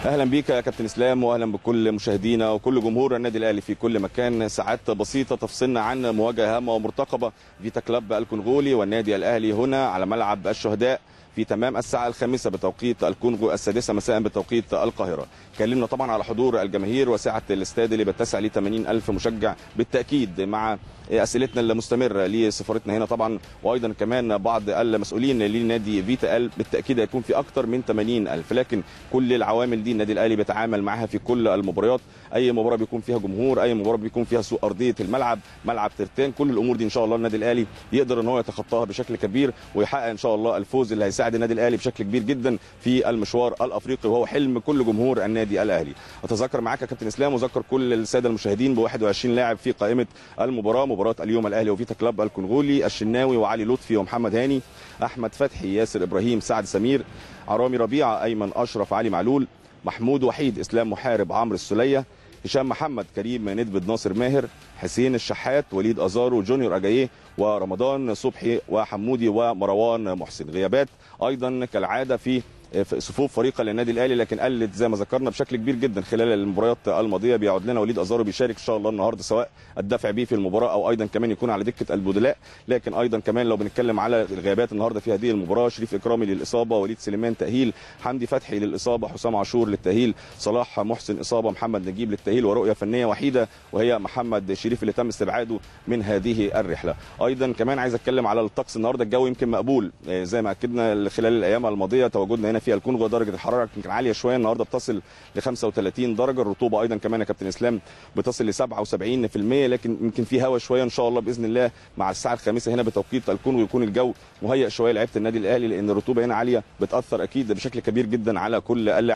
اهلا بيك يا كابتن اسلام، واهلا بكل مشاهدينا وكل جمهور النادي الاهلي في كل مكان. ساعات بسيطه تفصلنا عن مواجهه هامه ومرتقبه فيتا كلوب الكونغولي والنادي الاهلي هنا على ملعب الشهداء في تمام الساعة 5 بتوقيت الكونغو، 6 مساء بتوقيت القاهرة. كلمنا طبعا على حضور الجماهير وسعة الاستاد اللي بتسع ل 80,000 مشجع بالتأكيد، مع أسئلتنا المستمرة لسفارتنا هنا طبعا، وأيضا كمان بعض المسؤولين لنادي فيتا قال بالتأكيد هيكون في أكثر من 80,000، لكن كل العوامل دي النادي الأهلي بيتعامل معها في كل المباريات. أي مباراة بيكون فيها جمهور، أي مباراة بيكون فيها سوء أرضية الملعب، ملعب ترتان، كل الأمور دي إن شاء الله النادي الأهلي يقدر إن هو يتخطاها بشكل كبير ويحقق إن شاء الله الفوز اللي هيساعد النادي الاهلي بشكل كبير جدا في المشوار الافريقي، وهو حلم كل جمهور النادي الاهلي. اتذكر معاك يا كابتن اسلام وذكر كل الساده المشاهدين ب 21 لاعب في قائمه المباراه، مباراه اليوم الاهلي وفيتا كلوب الكونغولي: الشناوي وعلي لطفي ومحمد هاني، احمد فتحي، ياسر ابراهيم، سعد سمير، رامي ربيعه، ايمن اشرف، علي معلول، محمود وحيد، اسلام محارب، عمرو السوليه، هشام محمد، كريم ندبد، ناصر ماهر، حسين الشحات، وليد ازارو، جونيور اجاييه، ورمضان صبحي، وحمودي، ومروان محسن. غيابات ايضا كالعاده في صفوف فريق النادي الاهلي، لكن قلت زي ما ذكرنا بشكل كبير جدا خلال المباريات الماضيه. بيعود لنا وليد ازارو بيشارك ان شاء الله النهارده، سواء الدفع بيه في المباراه او ايضا كمان يكون على دكه البدلاء. لكن ايضا كمان لو بنتكلم على الغيابات النهارده في هذه المباراه: شريف اكرامي للاصابه، وليد سليمان تاهيل، حمدي فتحي للاصابه، حسام عاشور للتاهيل، صلاح محسن اصابه، محمد نجيب للتاهيل، ورؤيه فنيه وحيده وهي محمد شريف اللي تم استبعاده من هذه الرحله. ايضا كمان عايز اتكلم على الطقس النهارده. الجو يمكن مقبول زي ما اكدنا خلال الايام الماضيه. تواجدنا هنا في الكونغو درجه الحراره يمكن عاليه شويه، النهارده بتصل ل 35 درجه. الرطوبه ايضا كمان يا كابتن اسلام بتصل ل 77%، لكن يمكن في هواء شويه. ان شاء الله باذن الله مع الساعه 5 هنا بتوقيت الكونغو يكون الجو مهيئ شويه لعيبه النادي الاهلي، لان الرطوبه هنا عاليه بتاثر اكيد بشكل كبير جدا على كل اللاعبين.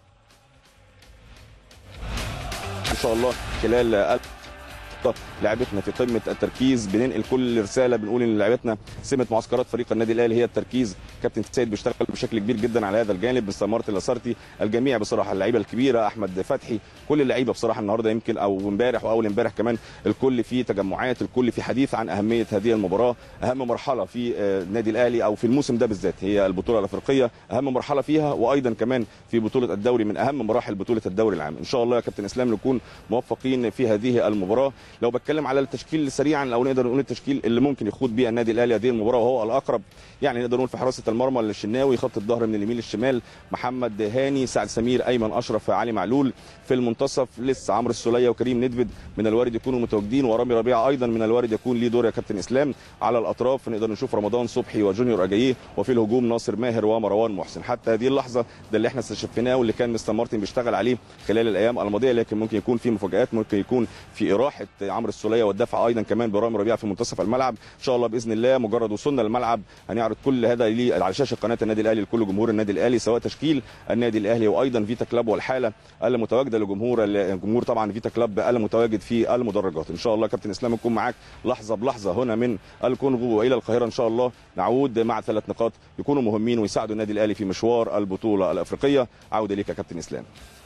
ان شاء الله خلال لعبتنا في قمه التركيز بننقل كل رساله، بنقول ان لعبتنا سمه معسكرات فريق النادي الاهلي هي التركيز. كابتن سيد بيشتغل بشكل كبير جدا على هذا الجانب، مستر مارتن لاسارتي، الجميع بصراحه، اللعيبه الكبيره، احمد فتحي، كل اللعيبه بصراحه النهارده يمكن او امبارح واول امبارح كمان الكل في تجمعات، الكل في حديث عن اهميه هذه المباراه. اهم مرحله في النادي الاهلي او في الموسم ده بالذات هي البطوله الافريقيه، اهم مرحله فيها، وايضا كمان في بطوله الدوري من اهم مراحل بطوله الدوري العام. ان شاء الله يا كابتن اسلام نكون موفقين في هذه المباراه. لو بتكلم على التشكيل سريعا، او نقدر نقول التشكيل اللي ممكن يخوض بيه النادي الاهلي هذه المباراه وهو الاقرب، يعني نقدر نقول في حراسه المرمى الشناوي، خط الظهر من اليمين للشمال محمد هاني، سعد سمير، ايمن اشرف، علي معلول. في المنتصف لسه عمرو السوليه وكريم ندبد من الوارد يكونوا متواجدين، ورامي ربيعه ايضا من الوارد يكون ليه دور يا كابتن اسلام. على الاطراف نقدر نشوف رمضان صبحي وجونيور اجاييه، وفي الهجوم ناصر ماهر ومروان محسن. حتى هذه اللحظه ده اللي احنا استشفيناه واللي كان مستر مارتن بيشتغل عليه خلال الايام الماضيه، لكن ممكن يكون في مفاجات، ممكن يكون في اراحه عمرو السوليه والدفع ايضا كمان برامي ربيعه في منتصف الملعب. ان شاء الله باذن الله مجرد وصولنا للملعب هنعرض كل هذا على شاشه قناه النادي الاهلي لكل جمهور النادي الاهلي، سواء تشكيل النادي الاهلي وايضا فيتا كلوب والحاله المتواجده لجمهور طبعا فيتا كلوب المتواجد في المدرجات. ان شاء الله كابتن اسلام نكون معاك لحظه بلحظه هنا من الكونغو والى القاهره، ان شاء الله نعود مع 3 نقاط يكونوا مهمين ويساعدوا النادي الاهلي في مشوار البطوله الافريقيه. عوده ليك يا كابتن اسلام.